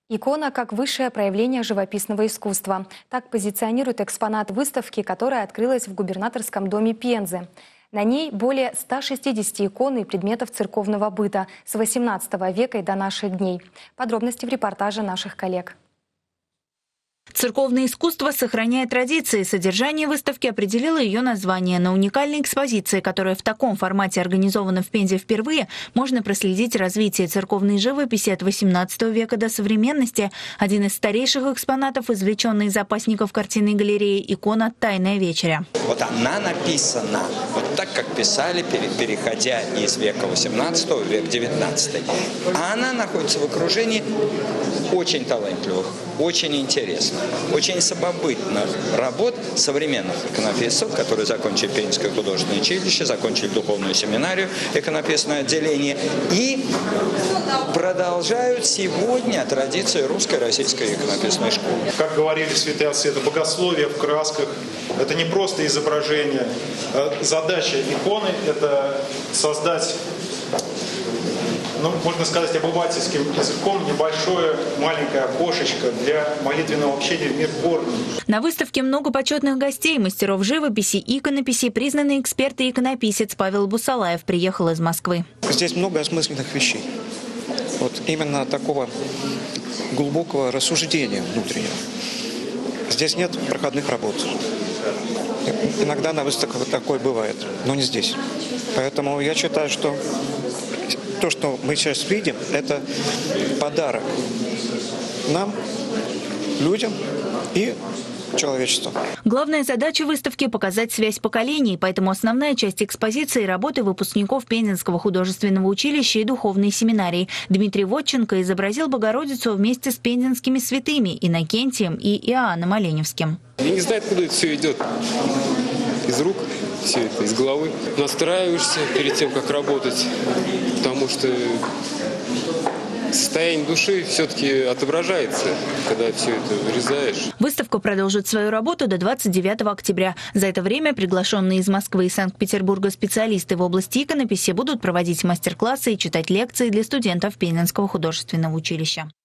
Икона как высшее проявление живописного искусства. Так позиционирует экспонат выставки, которая открылась в губернаторском доме Пензы. На ней более 160 икон и предметов церковного быта с XVIII века и до наших дней. Подробности в репортаже наших коллег. Церковное искусство сохраняет традиции. Содержание выставки определило ее название. На уникальной экспозиции, которая в таком формате организована в Пензе впервые, можно проследить развитие церковной живописи от XVIII века до современности. Один из старейших экспонатов, извлеченный из запасников картинной галереи, икона «Тайная вечеря». Вот она написана вот так, как писали, переходя из века XVIII в век XIX. А она находится в окружении очень талантливых, очень интересных, очень самобытных работ современных иконописцев, которые закончили Пензенское художественное училище, закончили духовную семинарию, иконописное отделение и продолжают сегодня традиции русской, российской иконописной школы. Как говорили святые отцы, это богословие в красках, это не просто изображение. Задача иконы – это создать, можно сказать, обывательским языком небольшое маленькое окошечко для молитвенного общения в мир Божий. На выставке много почетных гостей, мастеров живописи, иконописи. Признанный эксперт и иконописец Павел Бусалаев приехал из Москвы. Здесь много осмысленных вещей. Вот именно такого глубокого рассуждения внутреннего. Здесь нет проходных работ. Иногда на выставках такое бывает, но не здесь. Поэтому я считаю, что то, что мы сейчас видим, это подарок нам, людям и человечеству. Главная задача выставки – показать связь поколений, поэтому основная часть экспозиции – работы выпускников Пензенского художественного училища и духовной семинарии. Дмитрий Водченко изобразил Богородицу вместе с пензенскими святыми Иннокентием и Иоанном Оленевским. Я не знаю, откуда это все идет. Из рук, все это из головы. Настраиваешься перед тем, как работать, потому что состояние души все-таки отображается, когда все это вырезаешь. Выставка продолжит свою работу до 29 октября. За это время приглашенные из Москвы и Санкт-Петербурга специалисты в области иконописи будут проводить мастер-классы и читать лекции для студентов Пензенского художественного училища.